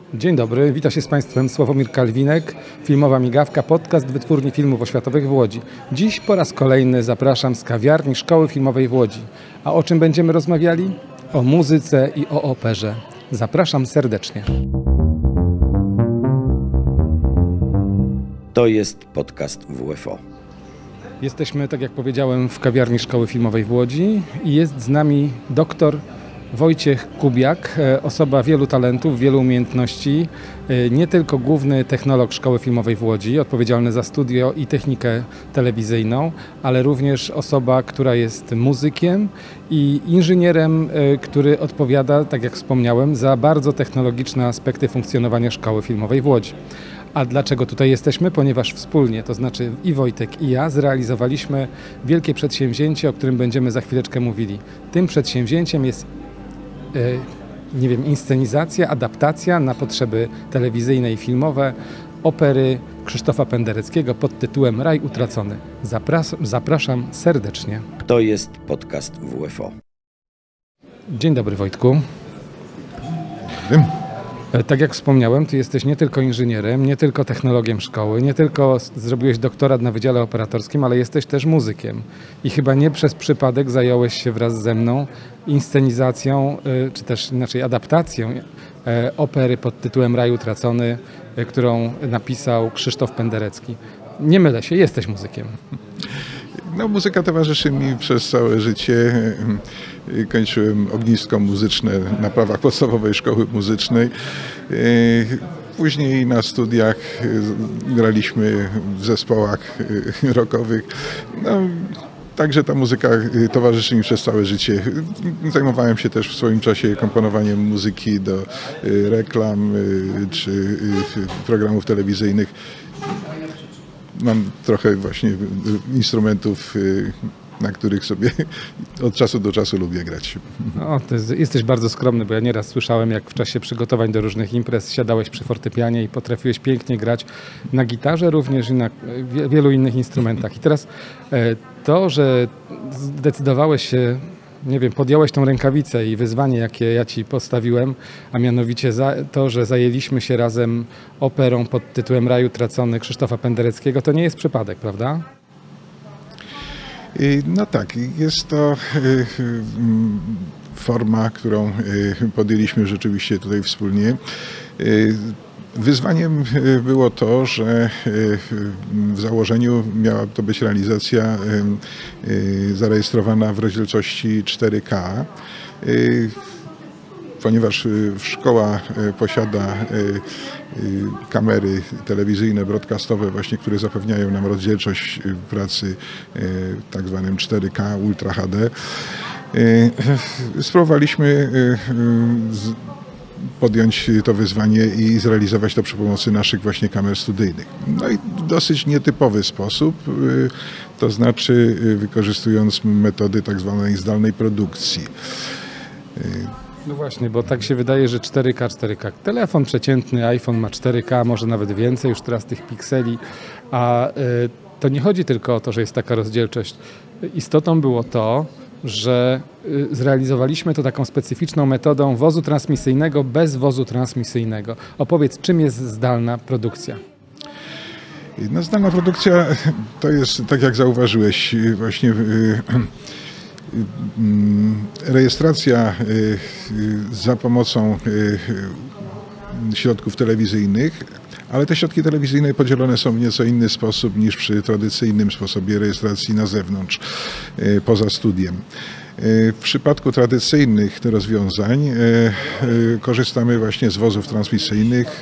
Dzień dobry, witam się z Państwem Sławomir Kalwinek, Filmowa Migawka, podcast Wytwórni Filmów Oświatowych w Łodzi. Dziś po raz kolejny zapraszam z kawiarni Szkoły Filmowej w Łodzi. A o czym będziemy rozmawiali? O muzyce i o operze. Zapraszam serdecznie. To jest podcast WFO. Jesteśmy, tak jak powiedziałem, w kawiarni Szkoły Filmowej w Łodzi i jest z nami doktor Wojciech Kubiak, osoba wielu talentów, wielu umiejętności, nie tylko główny technolog Szkoły Filmowej w Łodzi, odpowiedzialny za studio i technikę telewizyjną, ale również osoba, która jest muzykiem i inżynierem, który odpowiada, tak jak wspomniałem, za bardzo technologiczne aspekty funkcjonowania Szkoły Filmowej w Łodzi. A dlaczego tutaj jesteśmy? Ponieważ wspólnie, to znaczy i Wojtek i ja, zrealizowaliśmy wielkie przedsięwzięcie, o którym będziemy za chwileczkę mówili. Tym przedsięwzięciem jest inscenizacja, adaptacja na potrzeby telewizyjne i filmowe opery Krzysztofa Pendereckiego pod tytułem Raj utracony. Zapraszam serdecznie. To jest podcast WFO. Dzień dobry, Wojtku. Tak jak wspomniałem, ty jesteś nie tylko inżynierem, nie tylko technologiem szkoły, nie tylko zrobiłeś doktorat na Wydziale Operatorskim, ale jesteś też muzykiem. I chyba nie przez przypadek zająłeś się wraz ze mną inscenizacją, czy też inaczej adaptacją opery pod tytułem Raj utracony, którą napisał Krzysztof Penderecki. Nie mylę się, jesteś muzykiem. No, muzyka towarzyszy mi przez całe życie. Kończyłem ognisko muzyczne na prawach podstawowej szkoły muzycznej. Później na studiach graliśmy w zespołach rockowych. No, także ta muzyka towarzyszy mi przez całe życie. Zajmowałem się też w swoim czasie komponowaniem muzyki do reklam czy programów telewizyjnych. Mam trochę właśnie instrumentów, na których sobie od czasu do czasu lubię grać. No, jesteś bardzo skromny, bo ja nieraz słyszałem, jak w czasie przygotowań do różnych imprez siadałeś przy fortepianie i potrafiłeś pięknie grać na gitarze również i na wielu innych instrumentach. I teraz to, że zdecydowałeś się, podjąłeś tą rękawicę i wyzwanie, jakie ja ci postawiłem, a mianowicie to, że zajęliśmy się razem operą pod tytułem Raj utracony Krzysztofa Pendereckiego, to nie jest przypadek, prawda? No tak, jest to forma, którą podjęliśmy rzeczywiście tutaj wspólnie. Wyzwaniem było to, że w założeniu miała to być realizacja zarejestrowana w rozdzielczości 4K. Ponieważ szkoła posiada kamery telewizyjne, broadcastowe właśnie, które zapewniają nam rozdzielczość pracy tak zwanym 4K Ultra HD. Spróbowaliśmy podjąć to wyzwanie i zrealizować to przy pomocy naszych właśnie kamer studyjnych. No i w dosyć nietypowy sposób, to znaczy wykorzystując metody tak zwanej zdalnej produkcji. No właśnie, bo tak się wydaje, że 4K. Telefon przeciętny, iPhone ma 4K, może nawet więcej już teraz tych pikseli, a to nie chodzi tylko o to, że jest taka rozdzielczość. Istotą było to, że zrealizowaliśmy to taką specyficzną metodą wozu transmisyjnego bez wozu transmisyjnego. Opowiedz, czym jest zdalna produkcja? No, zdalna produkcja to jest, tak jak zauważyłeś, właśnie rejestracja za pomocą środków telewizyjnych, ale te środki telewizyjne podzielone są w nieco inny sposób niż przy tradycyjnym sposobie rejestracji na zewnątrz, poza studiem. W przypadku tradycyjnych rozwiązań korzystamy właśnie z wozów transmisyjnych.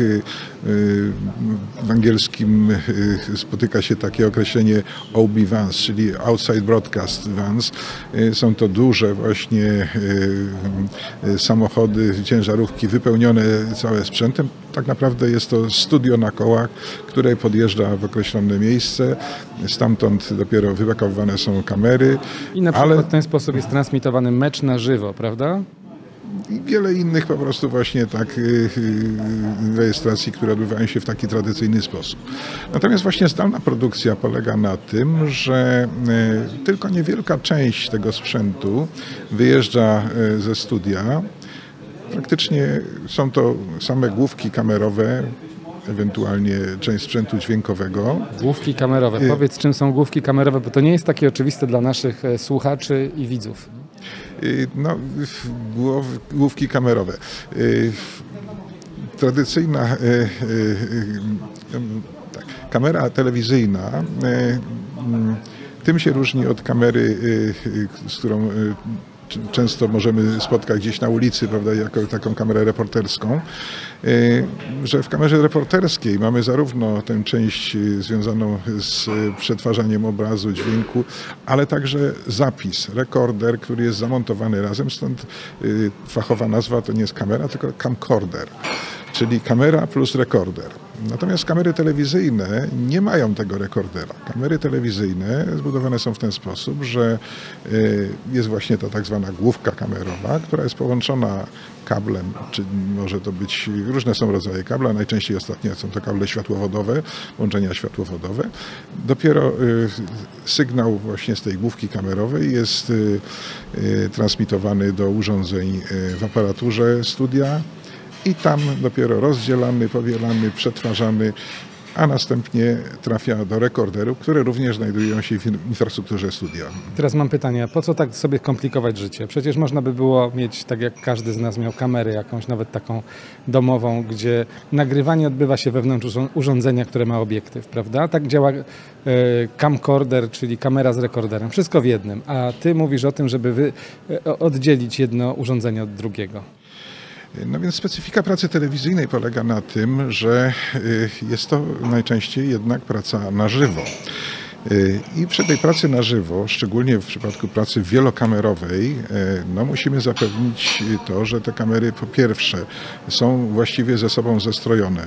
W angielskim spotyka się takie określenie OB vans, czyli Outside Broadcast Vans. Są to duże właśnie samochody, ciężarówki wypełnione całym sprzętem. Tak naprawdę jest to studio na kołach, które podjeżdża w określone miejsce. Stamtąd dopiero wypakowywane są kamery. I na przykład w ten sposób jest transmitowany mecz na żywo, prawda? I wiele innych po prostu właśnie tak rejestracji, które odbywają się w taki tradycyjny sposób. Natomiast właśnie zdalna produkcja polega na tym, że tylko niewielka część tego sprzętu wyjeżdża ze studia, Praktycznie są to same główki kamerowe, ewentualnie część sprzętu dźwiękowego. Główki kamerowe. Powiedz, czym są główki kamerowe, bo to nie jest takie oczywiste dla naszych słuchaczy i widzów. No, główki kamerowe. Tradycyjna kamera telewizyjna tym się różni od kamery, z którą często możemy spotkać gdzieś na ulicy, prawda, jako taką kamerę reporterską, że w kamerze reporterskiej mamy zarówno tę część związaną z przetwarzaniem obrazu, dźwięku, ale także zapis, rekorder, który jest zamontowany razem, stąd fachowa nazwa to nie jest kamera, tylko camcorder, czyli kamera plus rekorder. Natomiast kamery telewizyjne nie mają tego rekordera. Kamery telewizyjne zbudowane są w ten sposób, że jest właśnie ta tak zwana główka kamerowa, która jest połączona kablem, czy może to być, różne są rodzaje kabla, najczęściej ostatnio są to kable światłowodowe, łączenia światłowodowe. Dopiero sygnał właśnie z tej główki kamerowej jest transmitowany do urządzeń w aparaturze studia, i tam dopiero rozdzielany, powielany, przetwarzany, a następnie trafia do rekorderów, które również znajdują się w infrastrukturze studia. Teraz mam pytanie, po co tak sobie komplikować życie? Przecież można by było mieć, tak jak każdy z nas miał, kamerę jakąś, nawet taką domową, gdzie nagrywanie odbywa się wewnątrz urządzenia, które ma obiektyw, prawda? Tak działa camcorder, czyli kamera z rekorderem. Wszystko w jednym. A ty mówisz o tym, żeby oddzielić jedno urządzenie od drugiego. No więc specyfika pracy telewizyjnej polega na tym, że jest to najczęściej jednak praca na żywo. I przy tej pracy na żywo, szczególnie w przypadku pracy wielokamerowej, no musimy zapewnić to, że te kamery po pierwsze są właściwie ze sobą zestrojone.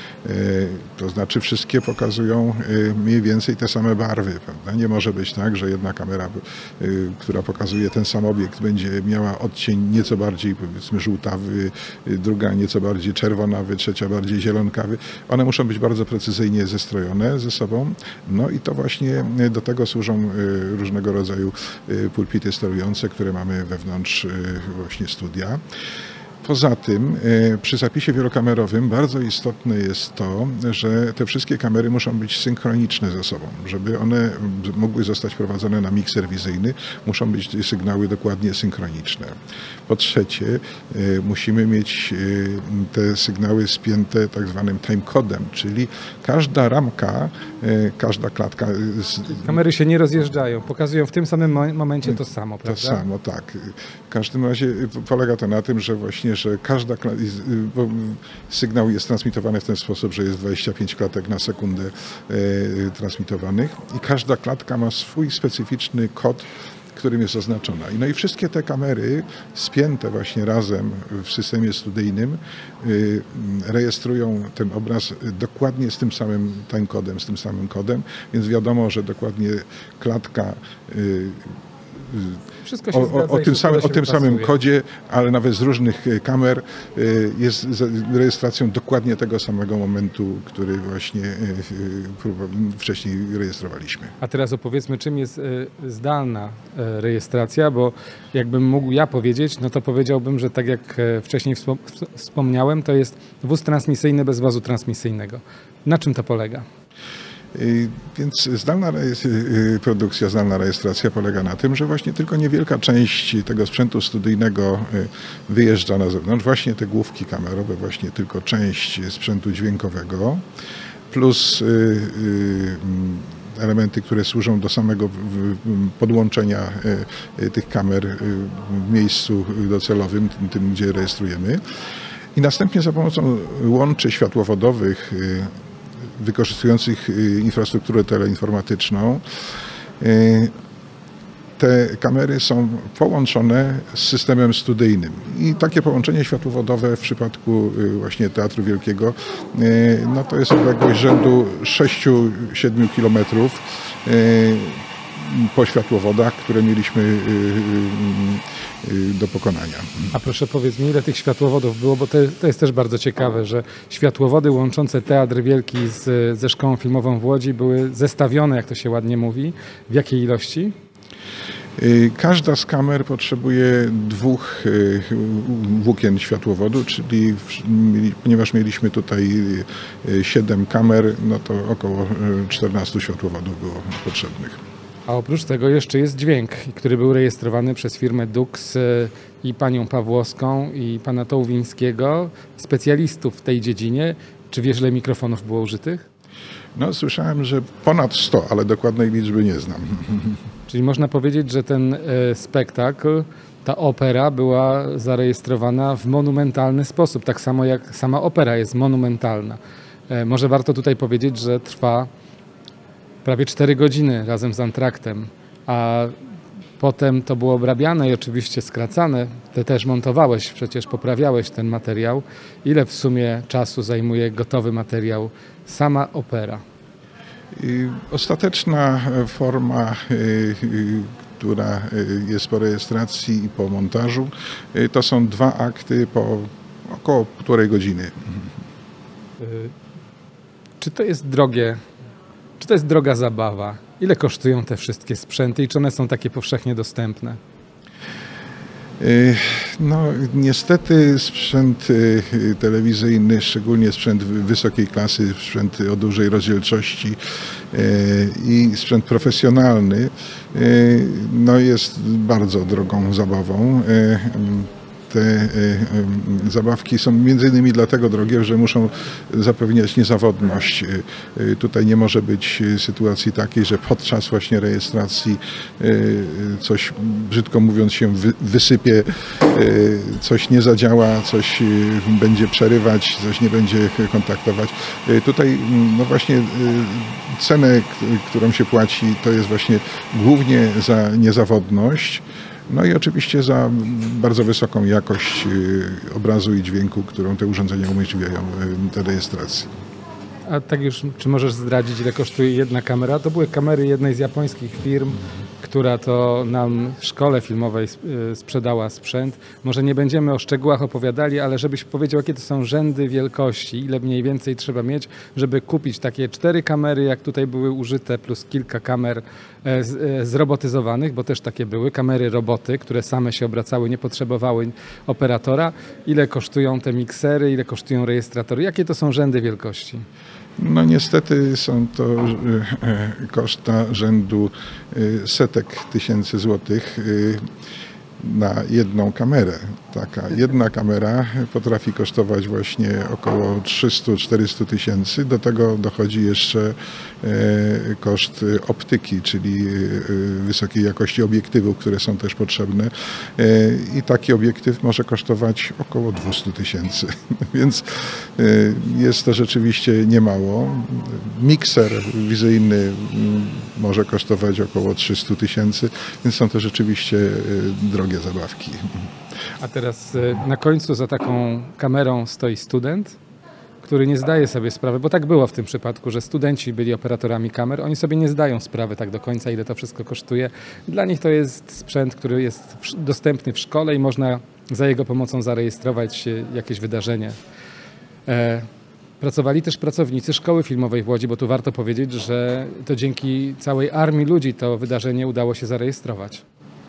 To znaczy wszystkie pokazują mniej więcej te same barwy, prawda? Nie może być tak, że jedna kamera, która pokazuje ten sam obiekt, będzie miała odcień nieco bardziej, powiedzmy, żółtawy, druga nieco bardziej czerwonawy, trzecia bardziej zielonkawy. One muszą być bardzo precyzyjnie zestrojone ze sobą. No i to właśnie do tego służą różnego rodzaju pulpity sterujące, które mamy wewnątrz właśnie studia. Poza tym przy zapisie wielokamerowym bardzo istotne jest to, że te wszystkie kamery muszą być synchroniczne ze sobą. Żeby one mogły zostać prowadzone na mikser wizyjny, muszą być sygnały dokładnie synchroniczne. Po trzecie, musimy mieć te sygnały spięte tak zwanym timecodem, czyli każda ramka, każda klatka... Kamery się nie rozjeżdżają, pokazują w tym samym momencie to samo, prawda? To samo, tak. W każdym razie polega to na tym, że właśnie, że każda bo sygnał jest transmitowany w ten sposób, że jest 25 klatek na sekundę transmitowanych i każda klatka ma swój specyficzny kod, którym jest oznaczona. No i wszystkie te kamery spięte właśnie razem w systemie studyjnym rejestrują ten obraz dokładnie z tym samym timecodem, z tym samym kodem, więc wiadomo, że dokładnie klatka Wszystko się zgadza o tym samym kodzie, ale nawet z różnych kamer jest rejestracją dokładnie tego samego momentu, który właśnie wcześniej rejestrowaliśmy. A teraz opowiedzmy, czym jest zdalna rejestracja, bo jakbym mógł ja powiedzieć, no to powiedziałbym, że tak jak wcześniej wspomniałem, to jest wóz transmisyjny bez wozu transmisyjnego. Na czym to polega? Więc produkcja, zdalna rejestracja polega na tym, że właśnie tylko niewielka część tego sprzętu studyjnego wyjeżdża na zewnątrz. Właśnie te główki kamerowe, właśnie tylko część sprzętu dźwiękowego, plus elementy, które służą do samego podłączenia tych kamer w miejscu docelowym, tym gdzie rejestrujemy. I następnie za pomocą łączy światłowodowych wykorzystujących infrastrukturę teleinformatyczną, te kamery są połączone z systemem studyjnym. I takie połączenie światłowodowe w przypadku właśnie Teatru Wielkiego, no to jest odległość rzędu 6-7 kilometrów po światłowodach, które mieliśmy do pokonania. A proszę powiedz mi, ile tych światłowodów było, bo to jest też bardzo ciekawe, że światłowody łączące Teatr Wielki ze Szkołą Filmową w Łodzi były zestawione, jak to się ładnie mówi. W jakiej ilości? Każda z kamer potrzebuje 2 włókien światłowodu, czyli ponieważ mieliśmy tutaj 7 kamer, no to około 14 światłowodów było potrzebnych. A oprócz tego jeszcze jest dźwięk, który był rejestrowany przez firmę Dux i panią Pawłowską i pana Tołwińskiego, specjalistów w tej dziedzinie. Czy wiesz, ile mikrofonów było użytych? No, słyszałem, że ponad 100, ale dokładnej liczby nie znam. Czyli można powiedzieć, że ten spektakl, ta opera była zarejestrowana w monumentalny sposób, tak samo jak sama opera jest monumentalna. Może warto tutaj powiedzieć, że trwa prawie 4 godziny razem z antraktem, a potem to było obrabiane i oczywiście skracane. Ty też montowałeś, przecież poprawiałeś ten materiał. Ile w sumie czasu zajmuje gotowy materiał, sama opera? Ostateczna forma, która jest po rejestracji i po montażu, to są 2 akty po około 1,5 godziny. Czy to jest drogie? Czy to jest droga zabawa? Ile kosztują te wszystkie sprzęty i czy one są takie powszechnie dostępne? No niestety sprzęt telewizyjny, szczególnie sprzęt wysokiej klasy, sprzęt o dużej rozdzielczości i sprzęt profesjonalny, no jest bardzo drogą zabawą. Te zabawki są między innymi dlatego drogie, że muszą zapewniać niezawodność. Tutaj nie może być sytuacji takiej, że podczas właśnie rejestracji coś, brzydko mówiąc, się wysypie, coś nie zadziała, coś będzie przerywać, coś nie będzie kontaktować. Tutaj no właśnie cenę, którą się płaci, to jest właśnie głównie za niezawodność. No i oczywiście za bardzo wysoką jakość obrazu i dźwięku, którą te urządzenia umożliwiają te rejestracje. A tak już, czy możesz zdradzić, ile kosztuje jedna kamera? To były kamery jednej z japońskich firm, która to nam w szkole filmowej sprzedała sprzęt. Może nie będziemy o szczegółach opowiadali, ale żebyś powiedział, jakie to są rzędy wielkości, ile mniej więcej trzeba mieć, żeby kupić takie 4 kamery, jak tutaj były użyte, plus kilka kamer zrobotyzowanych, bo też takie były, kamery roboty, które same się obracały, nie potrzebowały operatora. Ile kosztują te miksery, ile kosztują rejestratory, jakie to są rzędy wielkości? No niestety są to koszta rzędu setek tysięcy złotych na jedną kamerę. Taka jedna kamera potrafi kosztować właśnie około 300-400 tysięcy. Do tego dochodzi jeszcze koszt optyki, czyli wysokiej jakości obiektywów, które są też potrzebne. I taki obiektyw może kosztować około 200 tysięcy. Więc jest to rzeczywiście niemało. Mikser wizyjny może kosztować około 300 tysięcy, więc są to rzeczywiście drogie zabawki. A teraz na końcu za taką kamerą stoi student, który nie zdaje sobie sprawy, bo tak było w tym przypadku, że studenci byli operatorami kamer, oni sobie nie zdają sprawy tak do końca, ile to wszystko kosztuje. Dla nich to jest sprzęt, który jest dostępny w szkole i można za jego pomocą zarejestrować jakieś wydarzenie. Pracowali też pracownicy Szkoły Filmowej w Łodzi, bo tu warto powiedzieć, że to dzięki całej armii ludzi to wydarzenie udało się zarejestrować.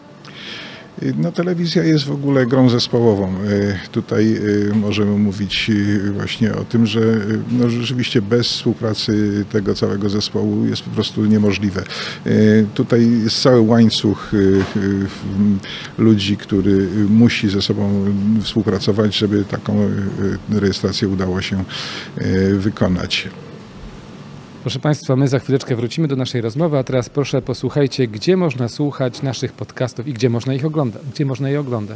No, telewizja jest w ogóle grą zespołową. Tutaj możemy mówić właśnie o tym, że no, rzeczywiście bez współpracy tego całego zespołu jest po prostu niemożliwe. Tutaj jest cały łańcuch ludzi, który musi ze sobą współpracować, żeby taką rejestrację udało się wykonać. Proszę Państwa, my za chwileczkę wrócimy do naszej rozmowy, a teraz proszę posłuchajcie, gdzie można słuchać naszych podcastów i gdzie można ich oglądać, gdzie można je oglądać.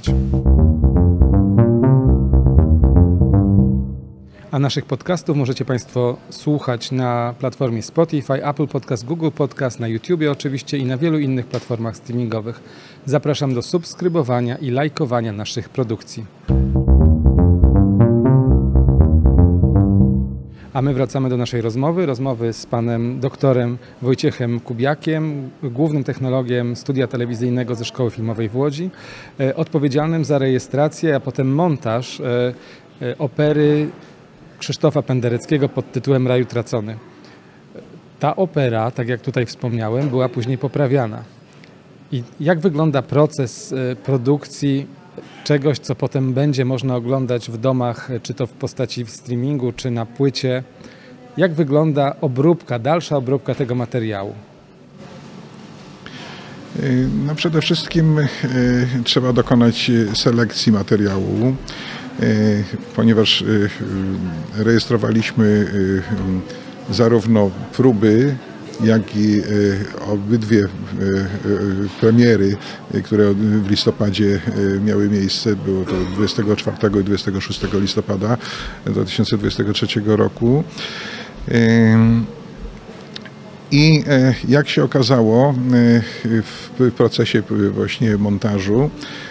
A naszych podcastów możecie Państwo słuchać na platformie Spotify, Apple Podcast, Google Podcast, na YouTubie oczywiście i na wielu innych platformach streamingowych. Zapraszam do subskrybowania i lajkowania naszych produkcji. A my wracamy do naszej rozmowy z panem doktorem Wojciechem Kubiakiem, głównym technologiem studia telewizyjnego ze Szkoły Filmowej w Łodzi, odpowiedzialnym za rejestrację, a potem montaż opery Krzysztofa Pendereckiego pod tytułem Raj utracony. Ta opera, tak jak tutaj wspomniałem, była później poprawiana. I jak wygląda proces produkcji czegoś, co potem będzie można oglądać w domach, czy to w postaci streamingu, czy na płycie? Jak wygląda obróbka, dalsza obróbka tego materiału? No przede wszystkim trzeba dokonać selekcji materiału, ponieważ rejestrowaliśmy zarówno próby, jak i obydwie premiery, które w listopadzie miały miejsce. Było to 24 i 26 listopada 2023 roku. I jak się okazało w procesie właśnie montażu,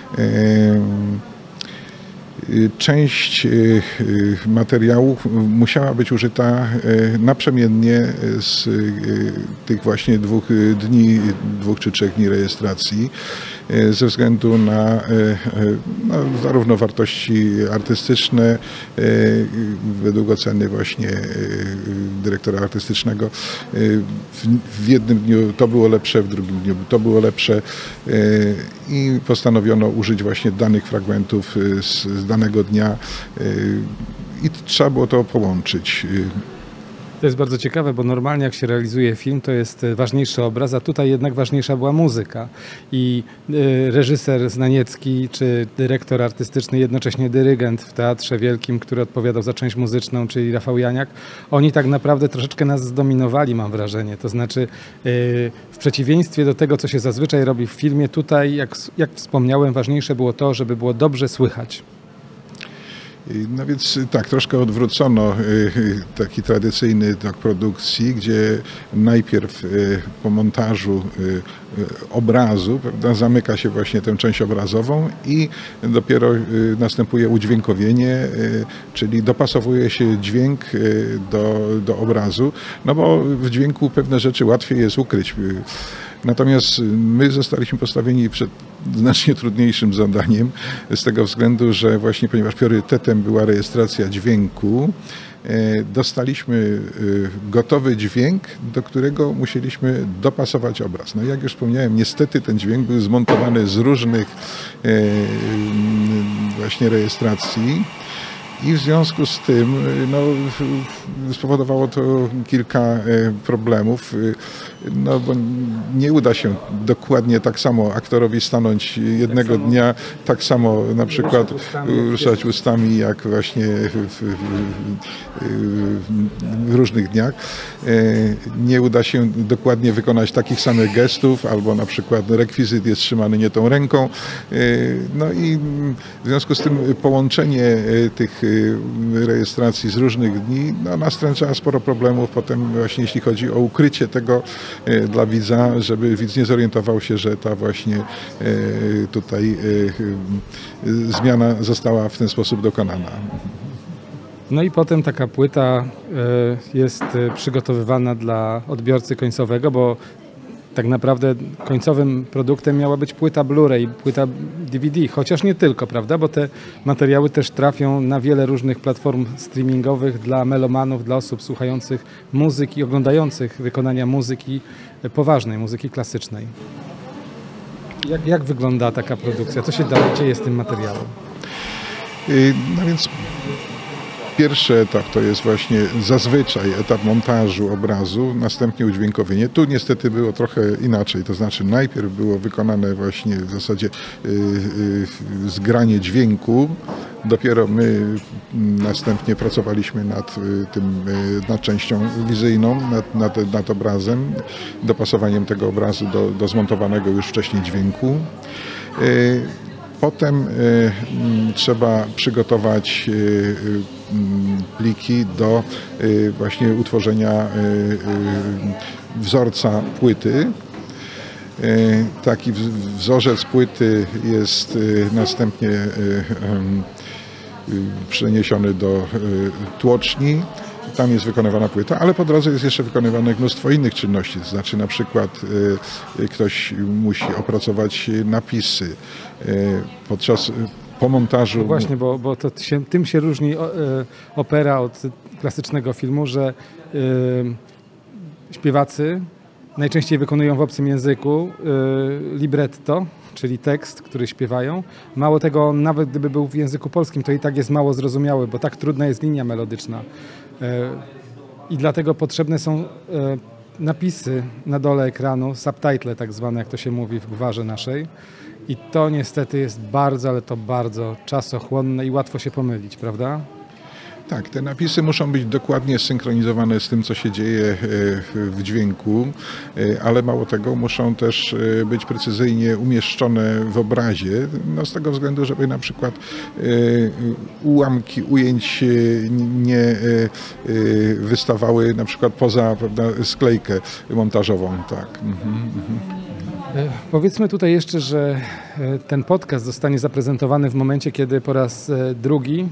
część materiałów musiała być użyta naprzemiennie z tych właśnie 2 czy 3 dni rejestracji ze względu na zarówno wartości artystyczne według oceny właśnie dyrektora artystycznego. W jednym dniu to było lepsze, w drugim dniu to było lepsze i postanowiono użyć właśnie danych fragmentów z danego dnia i trzeba było to połączyć. To jest bardzo ciekawe, bo normalnie jak się realizuje film, to jest ważniejszy obraz, a tutaj jednak ważniejsza była muzyka. I reżyser Znaniecki, czy dyrektor artystyczny, jednocześnie dyrygent w Teatrze Wielkim, który odpowiadał za część muzyczną, czyli Rafał Janiak, oni tak naprawdę troszeczkę nas zdominowali, mam wrażenie. To znaczy w przeciwieństwie do tego, co się zazwyczaj robi w filmie, tutaj, jak wspomniałem, ważniejsze było to, żeby było dobrze słychać. No więc tak, troszkę odwrócono taki tradycyjny tok produkcji, gdzie najpierw po montażu obrazu, prawda, zamyka się właśnie tę część obrazową i dopiero następuje udźwiękowienie, czyli dopasowuje się dźwięk do obrazu, no bo w dźwięku pewne rzeczy łatwiej jest ukryć. Natomiast my zostaliśmy postawieni przed znacznie trudniejszym zadaniem z tego względu, że właśnie ponieważ priorytetem była rejestracja dźwięku, dostaliśmy gotowy dźwięk, do którego musieliśmy dopasować obraz. No jak już wspomniałem, niestety ten dźwięk był zmontowany z różnych właśnie rejestracji. I w związku z tym no, spowodowało to kilka problemów, no bo nie uda się dokładnie tak samo aktorowi stanąć jednego dnia, tak samo na przykład ruszać ustami jak właśnie w różnych dniach. Nie uda się dokładnie wykonać takich samych gestów, albo na przykład rekwizyt jest trzymany nie tą ręką. No i w związku z tym połączenie tych rejestracji z różnych dni no, nastręcza sporo problemów potem właśnie jeśli chodzi o ukrycie tego dla widza, żeby widz nie zorientował się, że ta właśnie tutaj zmiana została w ten sposób dokonana. No i potem taka płyta jest przygotowywana dla odbiorcy końcowego, bo tak naprawdę końcowym produktem miała być płyta Blu-ray, płyta DVD, chociaż nie tylko, prawda, bo te materiały też trafią na wiele różnych platform streamingowych dla melomanów, dla osób słuchających muzyki, oglądających wykonania muzyki poważnej, muzyki klasycznej. Jak wygląda taka produkcja? Co się dalej dzieje z tym materiałem? No więc pierwszy etap to jest właśnie zazwyczaj etap montażu obrazu, następnie udźwiękowienie. Tu niestety było trochę inaczej, to znaczy najpierw było wykonane właśnie w zasadzie zgranie dźwięku, dopiero my następnie pracowaliśmy nad częścią wizyjną, nad obrazem, dopasowaniem tego obrazu do zmontowanego już wcześniej dźwięku. Potem trzeba przygotować pliki do właśnie utworzenia wzorca płyty. Taki wzorzec płyty jest następnie przeniesiony do tłoczni. Tam jest wykonywana płyta, ale po drodze jest jeszcze wykonywane mnóstwo innych czynności. To znaczy na przykład ktoś musi opracować napisy po montażu. No właśnie, bo to tym się różni opera od klasycznego filmu, że śpiewacy najczęściej wykonują w obcym języku libretto, czyli tekst, który śpiewają. Mało tego, nawet gdyby był w języku polskim, to i tak jest mało zrozumiały, bo tak trudna jest linia melodyczna. I dlatego potrzebne są napisy na dole ekranu, subtitle tak zwane, jak to się mówi w gwarze naszej. I to niestety jest bardzo, ale to bardzo czasochłonne i łatwo się pomylić, prawda? Tak, te napisy muszą być dokładnie synchronizowane z tym, co się dzieje w dźwięku, ale mało tego, muszą też być precyzyjnie umieszczone w obrazie, no z tego względu, żeby na przykład ułamki ujęć nie wystawały na przykład poza, prawda, sklejkę montażową. Tak. Powiedzmy tutaj jeszcze, że ten podcast zostanie zaprezentowany w momencie, kiedy po raz drugi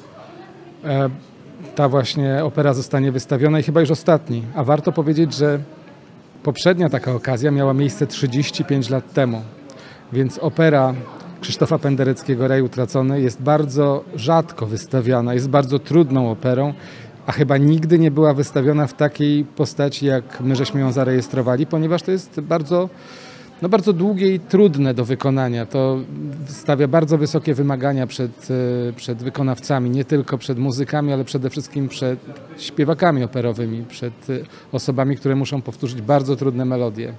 ta właśnie opera zostanie wystawiona i chyba już ostatni. A warto powiedzieć, że poprzednia taka okazja miała miejsce 35 lat temu. Więc opera Krzysztofa Pendereckiego Raj Utracony jest bardzo rzadko wystawiana, jest bardzo trudną operą, a chyba nigdy nie była wystawiona w takiej postaci, jak my żeśmy ją zarejestrowali, ponieważ to jest bardzo długie i trudne do wykonania. To stawia bardzo wysokie wymagania przed wykonawcami, nie tylko przed muzykami, ale przede wszystkim przed śpiewakami operowymi, przed osobami, które muszą powtórzyć bardzo trudne melodie.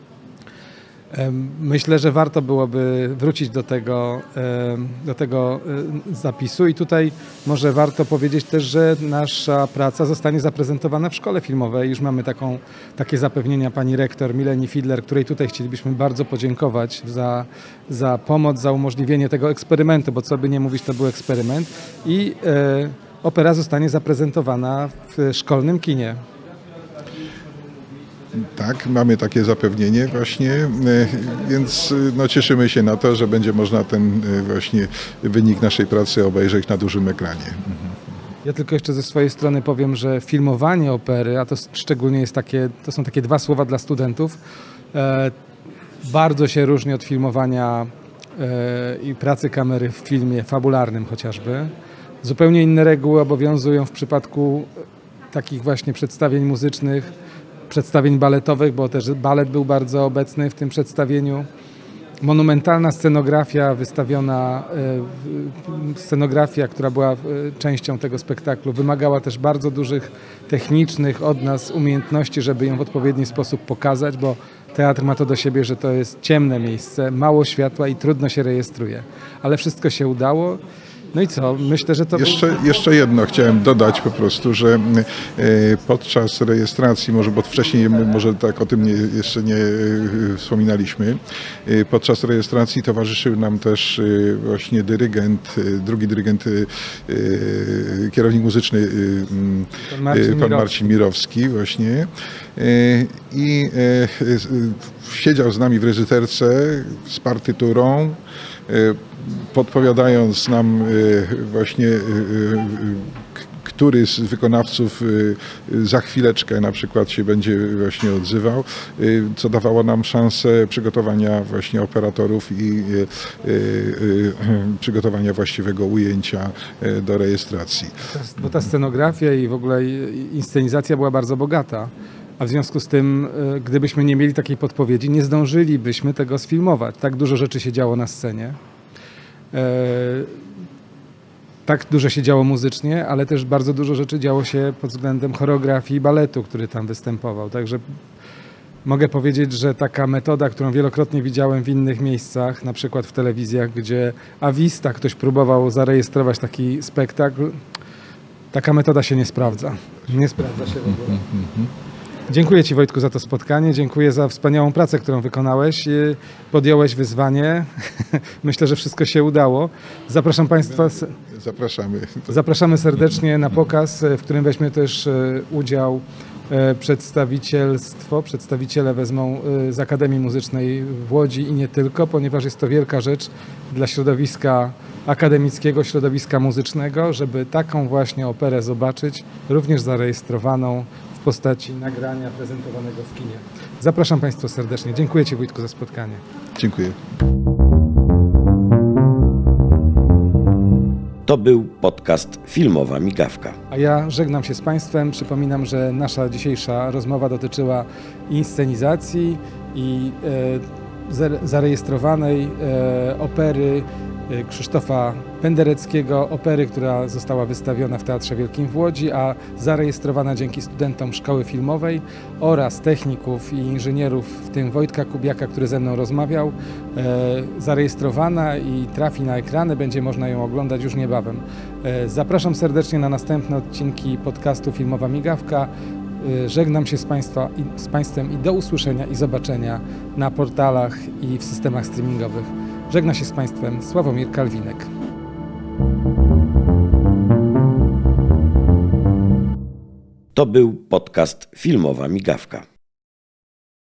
Myślę, że warto byłoby wrócić do tego zapisu i tutaj może warto powiedzieć też, że nasza praca zostanie zaprezentowana w szkole filmowej. Już mamy takie zapewnienia pani rektor Mileni Fidler, której tutaj chcielibyśmy bardzo podziękować za pomoc, za umożliwienie tego eksperymentu, bo co by nie mówić, to był eksperyment i opera zostanie zaprezentowana w szkolnym kinie. Tak, mamy takie zapewnienie właśnie, więc no, cieszymy się na to, że będzie można ten właśnie wynik naszej pracy obejrzeć na dużym ekranie. Ja tylko jeszcze ze swojej strony powiem, że filmowanie opery, a to szczególnie to są takie dwa słowa dla studentów, bardzo się różni od filmowania i pracy kamery w filmie fabularnym chociażby. Zupełnie inne reguły obowiązują w przypadku takich właśnie przedstawień muzycznych, przedstawień baletowych, bo też balet był bardzo obecny w tym przedstawieniu. Monumentalna scenografia wystawiona, scenografia, która była częścią tego spektaklu, wymagała też bardzo dużych technicznych od nas umiejętności, żeby ją w odpowiedni sposób pokazać, bo teatr ma to do siebie, że to jest ciemne miejsce, mało światła i trudno się rejestruje. Ale wszystko się udało. No i co? Myślę, że to... Jeszcze jedno chciałem dodać po prostu, że podczas rejestracji, bo wcześniej może tak o tym jeszcze nie wspominaliśmy, podczas rejestracji towarzyszył nam też właśnie drugi dyrygent, kierownik muzyczny, pan Marcin Mirowski właśnie i siedział z nami w reżyserce z partyturą, podpowiadając nam właśnie, który z wykonawców za chwileczkę na przykład się będzie właśnie odzywał, co dawało nam szansę przygotowania właśnie operatorów i przygotowania właściwego ujęcia do rejestracji. Bo ta scenografia i w ogóle inscenizacja była bardzo bogata. A w związku z tym, gdybyśmy nie mieli takiej podpowiedzi, nie zdążylibyśmy tego sfilmować. Tak dużo rzeczy się działo na scenie. Tak dużo się działo muzycznie, ale też bardzo dużo rzeczy działo się pod względem choreografii i baletu, który tam występował. Także mogę powiedzieć, że taka metoda, którą wielokrotnie widziałem w innych miejscach, na przykład w telewizjach, gdzie a vista ktoś próbował zarejestrować taki spektakl, taka metoda się nie sprawdza. Nie sprawdza się w ogóle. Dziękuję Ci, Wojtku, za to spotkanie. Dziękuję za wspaniałą pracę, którą wykonałeś. Podjąłeś wyzwanie. Myślę, że wszystko się udało. Zapraszam Państwa. Zapraszamy serdecznie na pokaz, w którym weźmie też udział przedstawiciele wezmą z Akademii Muzycznej w Łodzi i nie tylko, ponieważ jest to wielka rzecz dla środowiska akademickiego, środowiska muzycznego, żeby taką właśnie operę zobaczyć, również zarejestrowaną w postaci nagrania prezentowanego w kinie. Zapraszam Państwa serdecznie. Dziękuję Ci, Wojtku, za spotkanie. Dziękuję. To był podcast Filmowa Migawka. A ja żegnam się z Państwem. Przypominam, że nasza dzisiejsza rozmowa dotyczyła inscenizacji i zarejestrowanej opery Krzysztofa Pendereckiego, opery, która została wystawiona w Teatrze Wielkim w Łodzi, a zarejestrowana dzięki studentom Szkoły Filmowej oraz techników i inżynierów, w tym Wojtka Kubiaka, który ze mną rozmawiał. Zarejestrowana i trafi na ekrany, będzie można ją oglądać już niebawem. Zapraszam serdecznie na następne odcinki podcastu Filmowa Migawka. Żegnam się z Państwem i do usłyszenia i zobaczenia na portalach i w systemach streamingowych. Żegna się z Państwem Sławomir Kalwinek. To był podcast Filmowa Migawka.